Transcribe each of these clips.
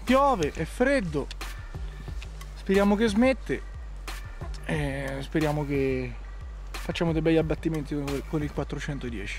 piove, è freddo, speriamo che smette e speriamo che facciamo dei begli abbattimenti con il 410.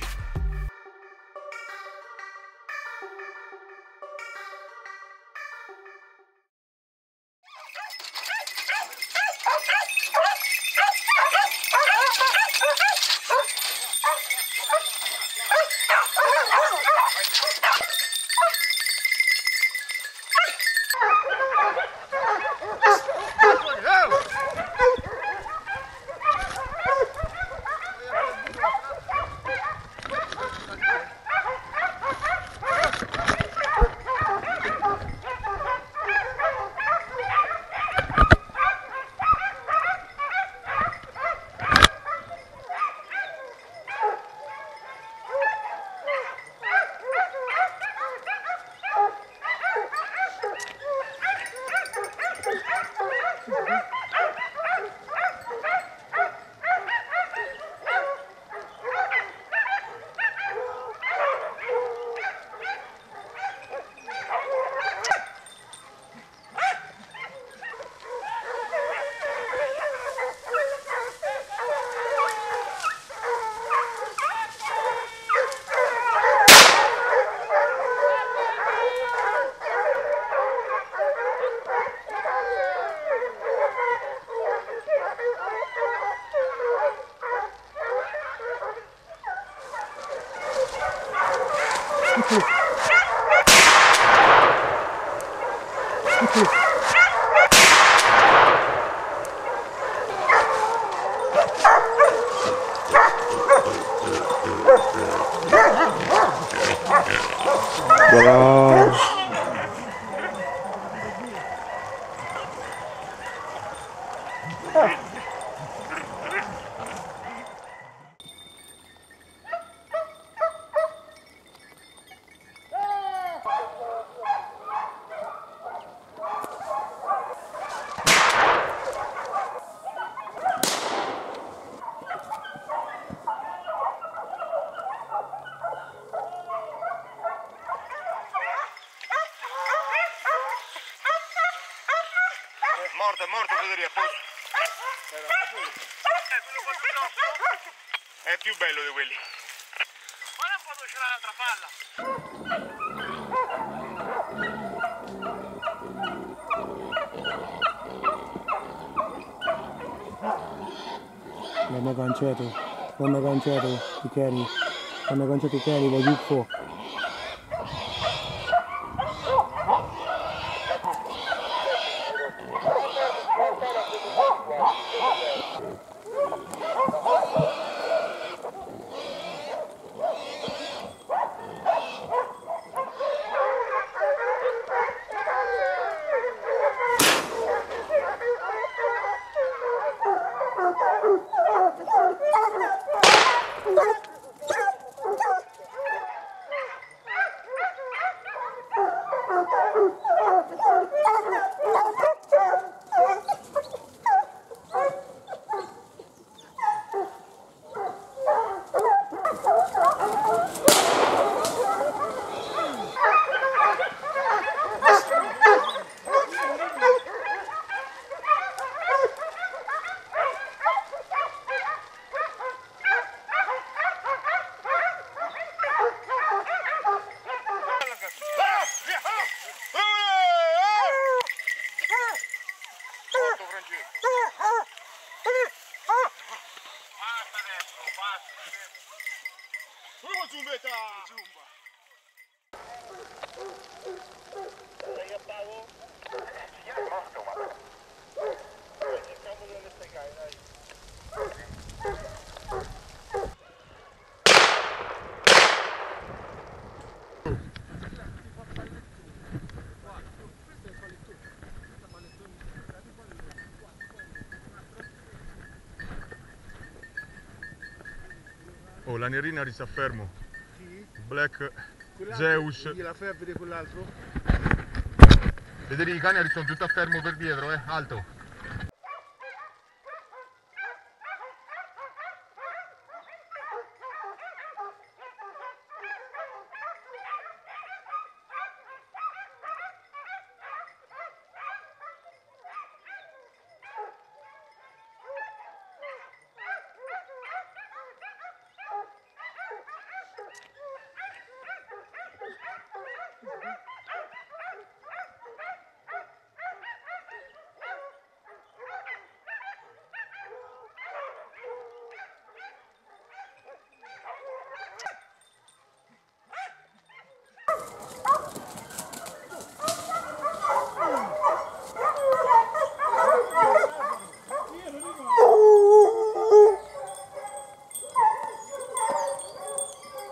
Morto, Federico, a posto. È più bello di quelli. Guarda un po' dove c'è l'altra palla. Quando canceto, ti chiari, voglio il fuoco. Oh, la nerina resta fermo. Chi? Black Zeus. Gliela fai a vedere quell'altro? Vedete i cani sono tutti a fermo per dietro, alto.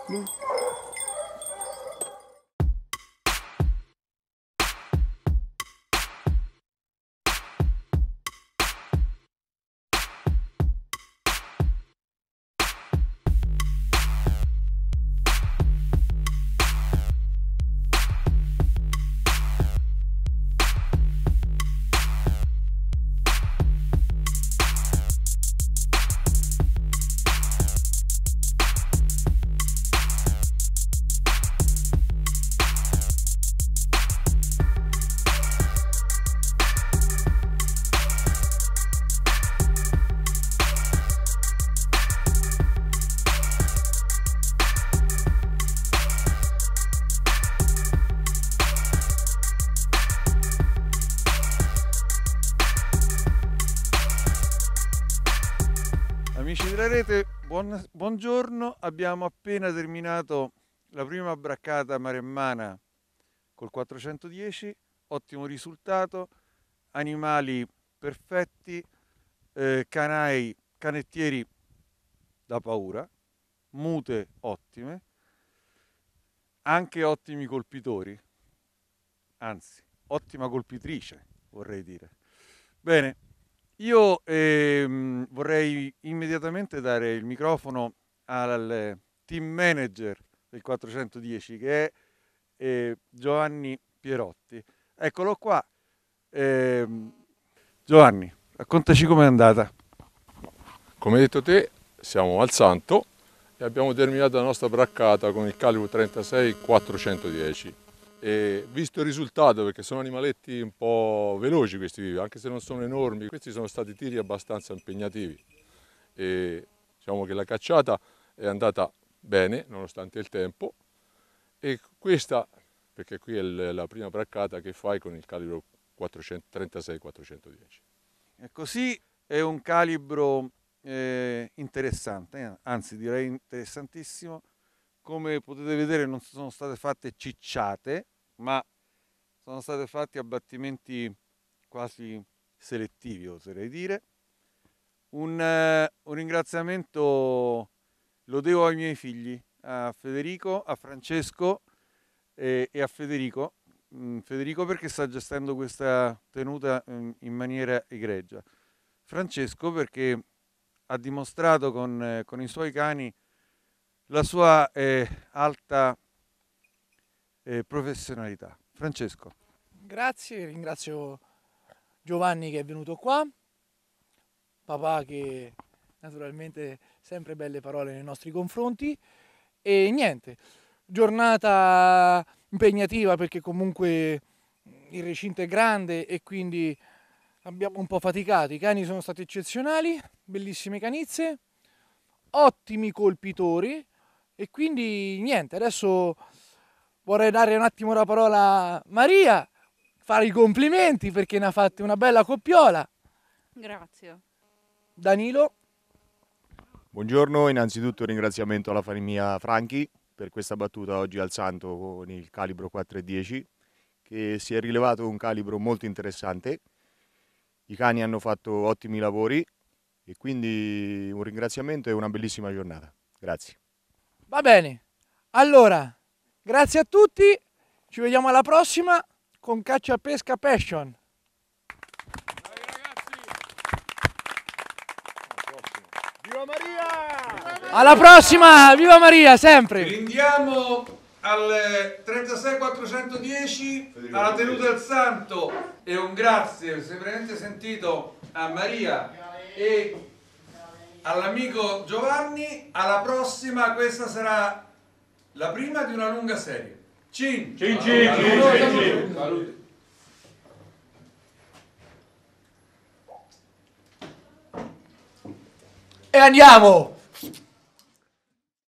Amici della rete, buongiorno. Abbiamo appena terminato la prima braccata maremmana col 410, ottimo risultato, animali perfetti, canettieri da paura, mute ottime, anche ottimi colpitori, anzi, ottima colpitrice, vorrei dire. Bene. Io vorrei immediatamente dare il microfono al team manager del 410 che è Giovanni Pierotti. Eccolo qua. Giovanni, raccontaci com'è andata. Come hai detto te, siamo al Santo e abbiamo terminato la nostra braccata con il calibro 36 410. E visto il risultato, perché sono animaletti un po' veloci questi, anche se non sono enormi, questi sono stati tiri abbastanza impegnativi e diciamo che la cacciata è andata bene nonostante il tempo, e questa, perché qui è la prima braccata che fai con il calibro 36 410. E così è un calibro interessante, anzi direi interessantissimo. Come potete vedere non sono state fatte cicciate, ma sono state fatti abbattimenti quasi selettivi, oserei dire. Un ringraziamento lo devo ai miei figli, a Federico, a Francesco e a Federico. Federico perché sta gestendo questa tenuta in maniera egregia. Francesco perché ha dimostrato con i suoi cani la sua alta professionalità. Francesco. Grazie, ringrazio Giovanni che è venuto qua, papà che naturalmente sempre belle parole nei nostri confronti, e niente, giornata impegnativa perché comunque il recinto è grande e quindi abbiamo un po' faticato. I cani sono stati eccezionali, bellissime canizze, ottimi colpitori, e quindi niente, adesso vorrei dare un attimo la parola a Maria, fare i complimenti perché ne ha fatte una bella coppiola. Grazie. Danilo. Buongiorno, innanzitutto un ringraziamento alla famiglia Franchi per questa battuta oggi al Santo con il calibro 410, che si è rilevato un calibro molto interessante. I cani hanno fatto ottimi lavori e quindi un ringraziamento e una bellissima giornata. Grazie. Va bene, allora, grazie a tutti, ci vediamo alla prossima con Caccia Pesca Passion. Viva Maria! Alla prossima, viva Maria, sempre! Rindiamo al 36410 alla tenuta del Santo e un grazie semplicemente sentito a Maria e all'amico Giovanni. Alla prossima, questa sarà la prima di una lunga serie. Cin! Cin cin cin cin. E andiamo!